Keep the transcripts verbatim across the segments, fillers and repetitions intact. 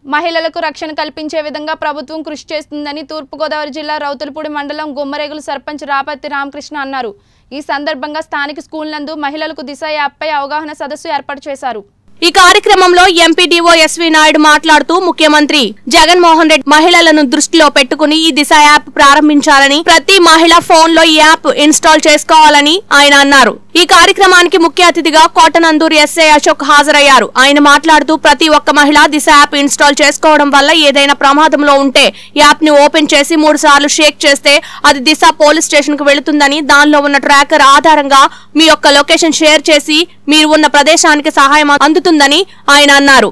మహిళలకు రక్షణ కల్పించే విధంగా ప్రభుత్వం కృషి చేస్తుందని తూర్పుగోదావరి జిల్లా రౌతులపూడి మండలం గుమ్మరేగుల సర్పంచ్ రాపత్తి రామకృష్ణ అన్నారు. ఈ సందర్భంగా స్థానిక స్కూల్ నందు మహిళలకు దిశ యాప్పై అవగాహన సదస్సు ఏర్పాటు చేశారు. ఈ కార్యక్రమంలో ఎంపీడీఓ ఎస్వి నాయుడు మాట్లాడుతూ ముఖ్యమంత్రి జగన్మోహన్ రెడ్డి మహిళలను దృష్టిలో పెట్టుకుని ఈ దిశ యాప్ ప్రారంభించాలని, ప్రతి మహిళ ఫోన్ లో ఈ యాప్ ఇన్స్టాల్ చేసుకోవాలని ఆయన అన్నారు. ఈ కార్యక్రమానికి ముఖ్య అతిథిగా కోటనందూరు ఎస్ఐ అశోక్ హాజరయ్యారు. ఆయన మాట్లాడుతూ ప్రతి ఒక్క మహిళ దిశ యాప్ ఇన్స్టాల్ చేసుకోవడం వల్ల ఏదైనా ప్రమాదంలో ఉంటే యాప్ ని ఓపెన్ చేసి మూడు సార్లు షేక్ చేస్తే అది దిశ పోలీస్ స్టేషన్ కు వెళుతుందని, దానిలో ఉన్న ట్రాకర్ ఆధారంగా మీ యొక్క లొకేషన్ షేర్ చేసి మీరు ఉన్న ప్రదేశానికి సహాయం అందుతుందని ఆయన అన్నారు.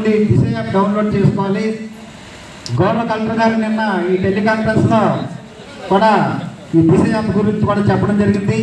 గవర్నర్ కలెక్టర్ గారు నిన్న ఈ టెలికాన్ఫరెన్స్ లో కూడా ఈ దిశ యాప్ గురించి కూడా చెప్పడం జరిగింది.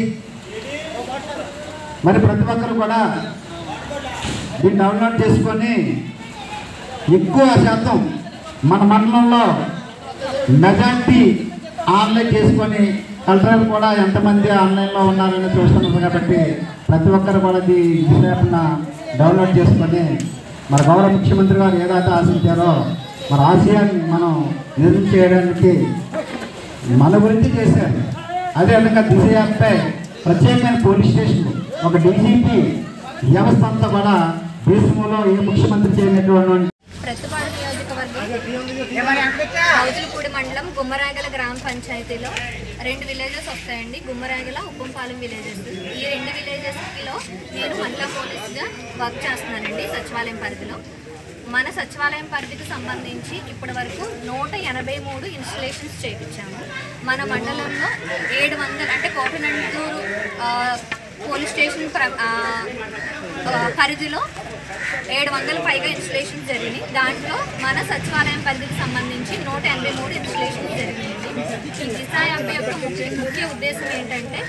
మరి ప్రతి ఒక్కరు కూడా దీన్ని డౌన్లోడ్ చేసుకొని ఎక్కువ శాతం మన మండలంలో మెజార్టీ ఆన్లైన్ చేసుకొని కలెక్టర్ కూడా ఎంతమంది ఆన్లైన్లో ఉన్నారని చూస్తున్నారు. కాబట్టి ప్రతి ఒక్కరు కూడా ఈ దిశ యాప్ను డౌన్లోడ్ చేసుకొని మన గౌరవ ముఖ్యమంత్రి గారు ఏదైతే ఆశించారో మరి ఆశయాన్ని మనం నిజం చేయడానికి మన గురించి చేశారు. అదేవిధంగా దిశ యాప్పై ప్రత్యేకమైన పోలీస్ స్టేషన్, ఒక డీజీపీ వ్యవస్థ అంతా కూడా దేశంలో ఏ ముఖ్యమంత్రి చేయనటువంటి ప్రతిపాడు నియోజకవర్గం రౌతులపూడి మండలం గుమ్మరాగల గ్రామ పంచాయతీలో రెండు విలేజెస్ వస్తాయండి. గుమ్మరాగల, ఉప్పంపాలెం విలేజెస్. ఈ రెండు విలేజెస్లో నేను మహిళా పోలీసుగా వర్క్ చేస్తున్నానండి సచివాలయం పరిధిలో. మన సచివాలయం పరిధికి సంబంధించి ఇప్పటి వరకు నూట ఎనభై మూడు ఇన్స్టలేషన్స్ చేయించాము. మన మండలంలో ఏడు వందలు అంటే కోటనందూరు పోలీస్ స్టేషన్ పరిధిలో ఏడు వందల పైగా ఇన్స్టలేషన్స్ జరిగినాయి. దాంట్లో మన సచివాలయం పరిధికి సంబంధించి నూట ఎనభై మూడు ఇన్స్టలేషన్స్ జరిగినాయి. ఈ దిశ యాప్ యొక్క ముఖ్య ఉద్దేశం ఏంటంటే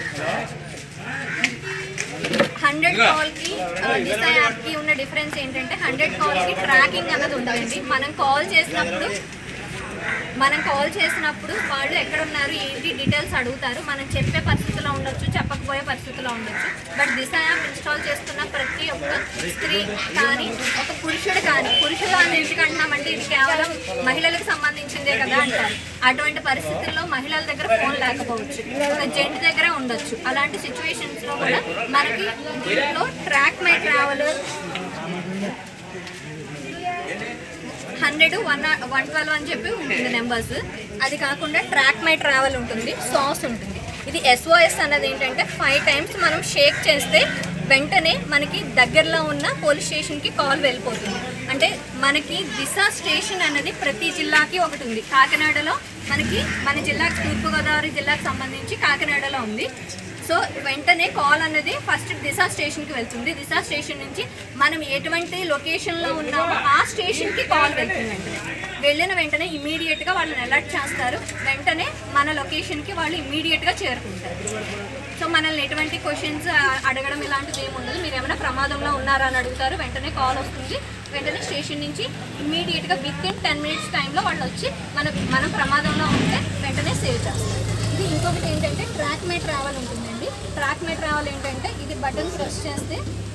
హండ్రెడ్ కాల్కి దిశ యాప్కి ఉన్న డిఫరెన్స్ ఏంటంటే హండ్రెడ్ కాల్కి ట్రాకింగ్ అన్నది ఉండదండి. మనం కాల్ చేసినప్పుడు మనం కాల్ చేసినప్పుడు వాళ్ళు ఎక్కడున్నారు ఏంటి డీటెయిల్స్ అడుగుతారు. మనం చెప్పే పరిస్థితిలో ఉండొచ్చు, చెప్పకపోయే పరిస్థితిలో ఉండొచ్చు. బట్ దిశ యాప్ ఇన్స్టాల్ చేస్తున్న ప్రతి ఒక్క స్త్రీ కానీ ఒక పురుషుడు కానీ, పురుషులు అని ఎందుకంటున్నామంటే ఇది కేవలం మహిళలకు సంబంధించిందే కదా అంటారు. అటువంటి పరిస్థితుల్లో మహిళల దగ్గర ఫోన్ లేకపోవచ్చు, ఒక జెంట్ దగ్గర ఉండొచ్చు. అలాంటి సిచ్యువేషన్స్లో కూడా మనకి దీంట్లో track my traveller hundred one one twelve అని చెప్పి ఉంటుంది నెంబర్స్. అది కాకుండా ట్రాక్ మై ట్రావెల్ ఉంటుంది, సాస్ ఉంటుంది. ఇది ఎస్ఓఎస్ అన్నది ఏంటంటే ఫైవ్ టైమ్స్ మనం షేక్ చేస్తే వెంటనే మనకి దగ్గరలో ఉన్న పోలీస్ స్టేషన్కి కాల్ వెళ్ళిపోతుంది. అంటే మనకి దిశ స్టేషన్ అనేది ప్రతి జిల్లాకి ఒకటి ఉంది. కాకినాడలో మనకి మన జిల్లాకి తూర్పుగోదావరి జిల్లాకు సంబంధించి కాకినాడలో ఉంది. సో వెంటనే కాల్ అన్నది ఫస్ట్ దిశ స్టేషన్కి వెళ్తుంది. దిశ స్టేషన్ నుంచి మనం ఎటువంటి లొకేషన్లో ఉన్నామో ఆ స్టేషన్కి కాల్ వెళ్తుంది. వెంటనే వెళ్ళిన వెంటనే ఇమీడియట్గా వాళ్ళని అలర్ట్ చేస్తారు. వెంటనే మన లొకేషన్కి వాళ్ళు ఇమీడియట్గా చేరుకుంటారు. సో మనల్ని ఎటువంటి క్వశ్చన్స్ అడగడం ఇలాంటిది ఏమి ఉండదు. మీరు ఏమైనా ప్రమాదంలో ఉన్నారా అని అడుగుతారు, వెంటనే కాల్ వస్తుంది. వెంటనే స్టేషన్ నుంచి ఇమీడియట్గా విత్ ఇన్ టెన్ మినిట్స్ టైంలో వాళ్ళు వచ్చి మన మనం ప్రమాదంలో ఉంటే వెంటనే సేవ్ చేస్తారు. ఇది ఇంకొకటి ఏంటంటే ట్రాక్ మై ట్రావెల్ ఉంటుందండి. ట్రాక్ మై ట్రావెల్ ఏంటంటే ఇది బటన్ ప్రెస్ చేస్తే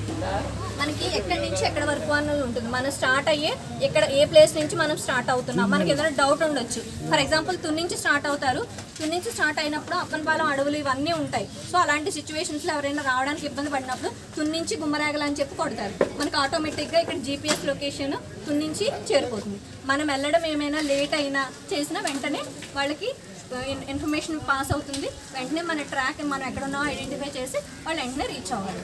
మనకి ఎక్కడి నుంచి ఎక్కడ వరకు అన్నది ఉంటుంది. మనం స్టార్ట్ అయ్యే ఎక్కడ ఏ ప్లేస్ నుంచి మనం స్టార్ట్ అవుతున్నాం. మనకి ఏదైనా డౌట్ ఉండొచ్చు. ఫర్ ఎగ్జాంపుల్ తుని నుంచి స్టార్ట్ అవుతారు. తుని నుంచి స్టార్ట్ అయినప్పుడు అప్పనపాలెం అడవులు ఇవన్నీ ఉంటాయి. సో అలాంటి సిచ్యువేషన్స్లో ఎవరైనా రావడానికి ఇబ్బంది పడినప్పుడు తుని నుంచి గుమ్మరాగలు అని చెప్పి కొడతారు. మనకి ఆటోమేటిక్గా ఇక్కడ జీపీఎస్ లొకేషన్ తుని నుంచి చేరిపోతుంది. మనం వెళ్ళడం ఏమైనా లేట్ అయినా చేసినా వెంటనే వాళ్ళకి ఇన్ఫర్మేషన్ పాస్ అవుతుంది. వెంటనే మన ట్రాక్ మనం ఎక్కడున్నా ఐడెంటిఫై చేసి వాళ్ళు వెంటనే రీచ్ అవ్వాలి.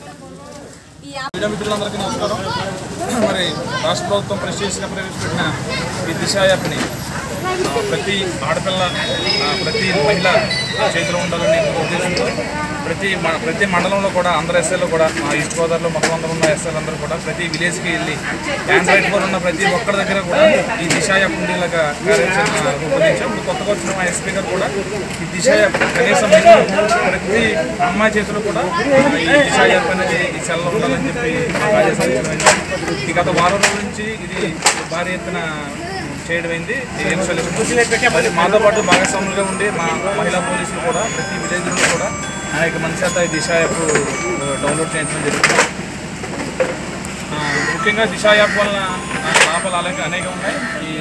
ఈ యాప్ మిత్రులందరికీ నమస్కారం. మరి రాష్ట్ర ప్రభుత్వం ప్రెస్టీజ్గా ప్రవేశపెట్టిన ఈ దిశ యాప్ని ప్రతి ఆడపిల్ల, ప్రతి మహిళ చేతిలో ఉండాలనే ఉద్దేశంతో ప్రతి ప్రతి మండలంలో కూడా అందరు ఎస్ఐలు కూడా మా ఈస్ట్ గోదావరిలో మొత్తం అందరూ ఉన్న ఎస్ఐలు అందరూ కూడా ప్రతి విలేజ్కి వెళ్ళి ఆండ్రాయిడ్ ఫోన్ ఉన్న ప్రతి ఒక్కరి దగ్గర కూడా ఈ దిశ యాప్ ఉండేలాగా కార్యాచరణ రూపొందించాం. ఇప్పుడు కొత్తగా వచ్చిన మా ఎస్పీ గారు కూడా ఈ దిశ యాప్ కనీసం ప్రతి అమ్మాయి చేతిలో కూడా ఈ దిశ యాప్ అనేది ఈ సెల్లో ఉండాలని చెప్పి ఆదేశాలు. ఈ గత వారం రోజుల నుంచి ఇది భారీ ఎత్తున చేయడమైంది. మరి మాతో పాటు భాగస్వాములుగా ఉండి మా మహిళా పోలీసులు కూడా ప్రతి విలేజ్లో కూడా అనేక మంది చేత ఈ దిశ యాప్ డౌన్లోడ్ చేయించడం జరిగింది. ముఖ్యంగా దిశ యాప్ వలన లాభాలు అలాగే అనేక ఉన్నాయి ఈ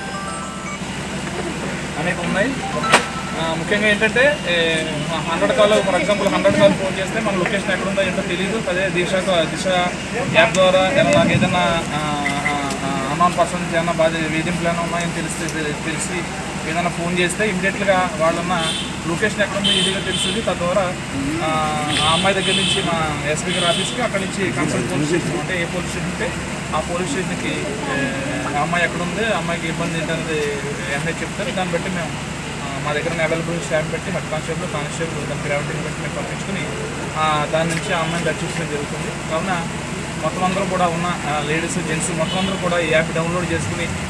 అనేక ఉన్నాయి ముఖ్యంగా ఏంటంటే hundred call for example hundred call phone చేస్తే మన లొకేషన్ ఎక్కడ ఉందో ఏంటో తెలియదు. అదే దిశ దిశ యాప్ ద్వారా నాకు ఏదైనా అన్నోన్ పర్సన్స్ ఏమైనా బాధ వేధింపులు ఏమైనా ఉన్నాయని తెలిస్తే తెలిసి ఏదైనా ఫోన్ చేస్తే ఇమీడియట్గా వాళ్ళన్న లొకేషన్ ఎక్కడ ఉందో ఈజీగా తెలుస్తుంది. తద్వారా ఆ అమ్మాయి దగ్గర నుంచి మా ఎస్పీ గారి ఆఫీస్కి అక్కడి నుంచి కన్సల్ట్ పోలీస్ స్టేషన్ అంటే ఏ పోలీస్ స్టేషన్ ఉంటే ఆ పోలీస్ స్టేషన్కి ఆ అమ్మాయి ఎక్కడ ఉంది, అమ్మాయికి ఇబ్బంది ఏంటనేది వెంటనే చెప్తారు. దాన్ని బట్టి మేము మా దగ్గర అవైలబుల్ స్టాఫ్ పెట్టి హెడ్ కానిస్టేబుల్ కానిస్టేబుల్ దాని గ్రావిటీని బట్టి మేము పంపించుకుని దాని నుంచి ఆ అమ్మాయిని రక్షించడం జరుగుతుంది. కావున మొత్తం అందరూ కూడా ఉన్న లేడీస్ జెంట్స్ మొత్తం అందరూ కూడా ఈ యాప్ డౌన్లోడ్ చేసుకుని